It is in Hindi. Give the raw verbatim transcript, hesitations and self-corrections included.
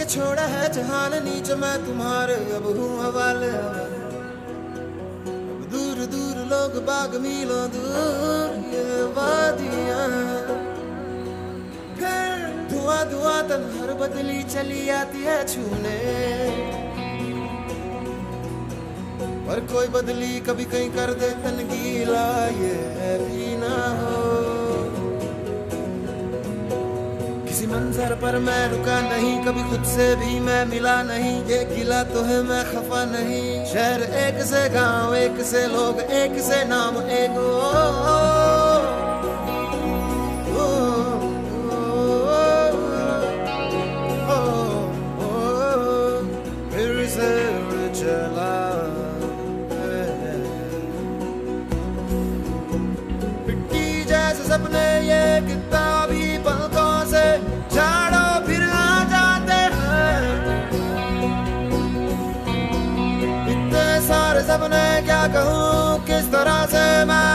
छोड़ा है जहान नीचे मैं तुम्हारे अब हूँ हवाले। अब दूर दूर लोग बाग मीलों दूर ये वादियाँ, फिर धुआं धुआं तन्हार बदली चली आती है छूने। पर कोई बदली कभी कहीं कर दे तन गीला ये भी ना हो। किसी मंजर पर मैं रुका नहीं, कभी खुद से भी मैं मिला नहीं। ये गिला तो है मैं खफा नहीं। शहर एक से गांव एक से लोग एक से नाम एक ओ, ओ, ओ, ओ, फिर से चला मिट्टी जैसे सपने ये किताबी पलकों से झाड़ो फिर आ जाते हैं। इतने सारे सपने क्या कहूँ किस तरह से मैं